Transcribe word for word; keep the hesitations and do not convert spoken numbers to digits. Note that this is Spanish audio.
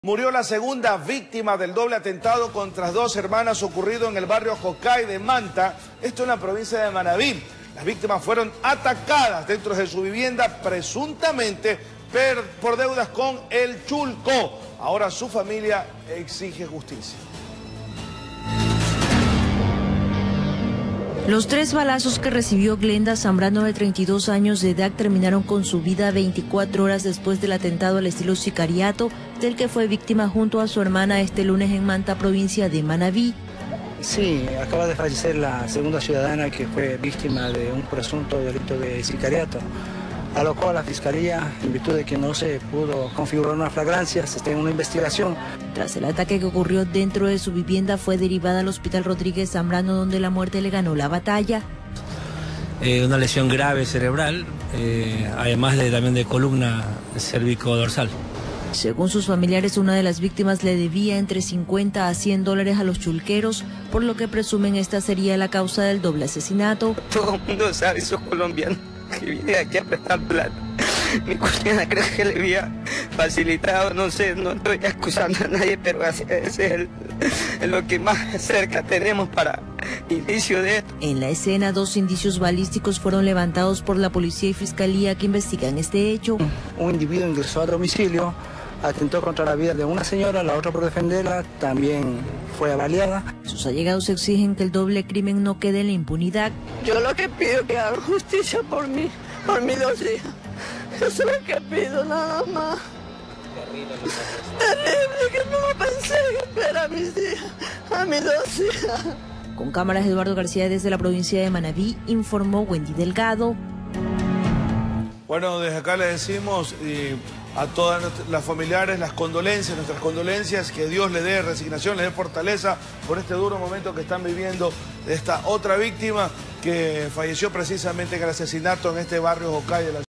Murió la segunda víctima del doble atentado contra dos hermanas ocurrido en el barrio Jocay de Manta, esto en la provincia de Manabí. Las víctimas fueron atacadas dentro de su vivienda presuntamente por deudas con el Chulco. Ahora su familia exige justicia. Los tres balazos que recibió Glenda Zambrano, de treinta y dos años de edad, terminaron con su vida veinticuatro horas después del atentado al estilo sicariato, del que fue víctima junto a su hermana este lunes en Manta, provincia de Manabí. Sí, acaba de fallecer la segunda ciudadana que fue víctima de un presunto delito de sicariato, a lo cual la Fiscalía, en virtud de que no se pudo configurar una flagrancia, se está en una investigación. Tras el ataque que ocurrió dentro de su vivienda, fue derivada al Hospital Rodríguez Zambrano, donde la muerte le ganó la batalla. Eh, una lesión grave cerebral, eh, además de, también de columna cérvico-dorsal. Según sus familiares, una de las víctimas le debía entre cincuenta a cien dólares a los chulqueros, por lo que presumen esta sería la causa del doble asesinato. Todo el mundo sabe, esos colombianos que viene aquí a prestar plata. Mi cuñada creo que le había facilitado, no sé, no estoy acusando a nadie, pero ese es el, es lo que más cerca tenemos para inicio de esto. En la escena, dos indicios balísticos fueron levantados por la policía y fiscalía que investigan este hecho. Un individuo ingresó a domicilio, atentó contra la vida de una señora, la otra por defenderla también fue baleada. Sus allegados exigen que el doble crimen no quede en la impunidad. Yo lo que pido es que hagan justicia por mí, por mis dos hijas. Eso es lo que pido, nada más. Terrible, que no pensé que ver a mis hijas, a mis dos hijas. Con cámaras, Eduardo García desde la provincia de Manabí, informó Wendy Delgado. Bueno, desde acá le decimos y a todas las familiares las condolencias, nuestras condolencias, que Dios le dé resignación, le dé fortaleza por este duro momento que están viviendo de esta otra víctima que falleció precisamente en el asesinato en este barrio Jocay de la